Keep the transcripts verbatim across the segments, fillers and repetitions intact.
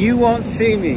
you won't see me.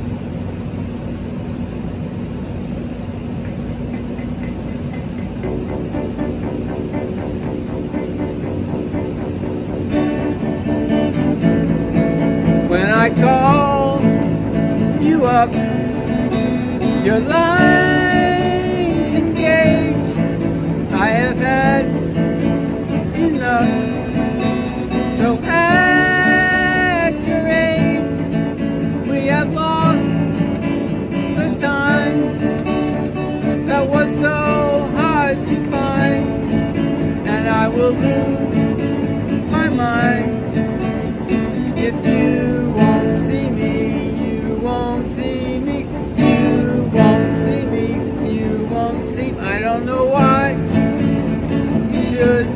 When I call you up, your line's engaged. I have had enough. So at your age, we have lost the time that was so hard to find, and I will lose my mind if you won't see me. You won't see me. You won't see me. You won't see me. I don't know why you should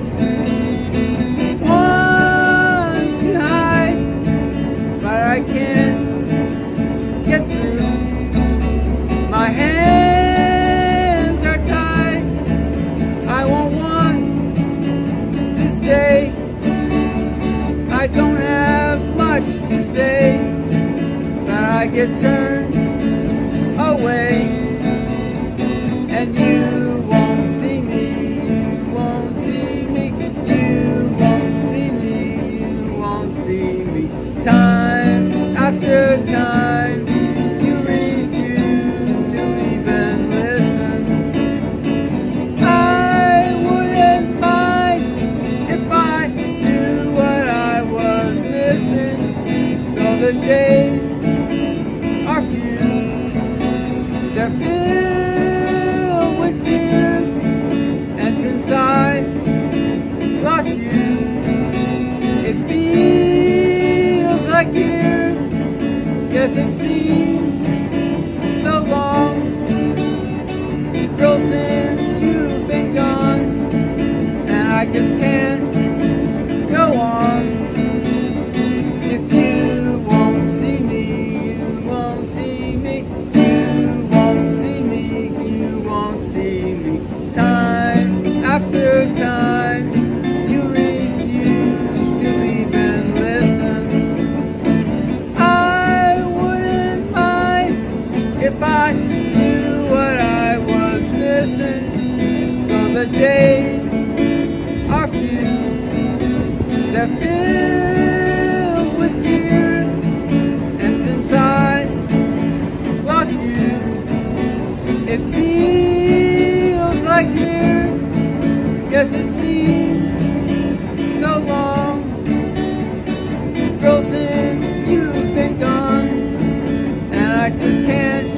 I can't get through. My hands are tied. I won't want to stay. I don't have much to say, but I get turned away, and you won't see me. You won't see me. You won't see me. You won't see me. Time after time, you refuse to even listen. I wouldn't mind if I knew what I was missing, though the days are few. They're filled with tears, and since I lost you, it feels like years. Yes, it seems so long, girl, since you've been gone, and I just can't go on. If you won't see me, you won't see me. You won't see me. You won't see me. Time after time, you refuse to even listen. If I knew what I was missing, though the days are few, they're filled with tears, and since I lost you, it feels like years. Yes, it seems so long, girl, since you've been gone, and I just can't